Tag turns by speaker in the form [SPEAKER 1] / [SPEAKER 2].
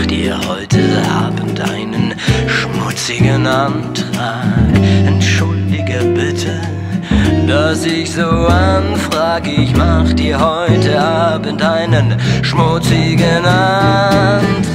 [SPEAKER 1] mach dir heute Abend einen schmutzigen Antrag. Entschuldige bitte, dass ich so anfrag. Ich mach dir heute Abend einen schmutzigen Antrag.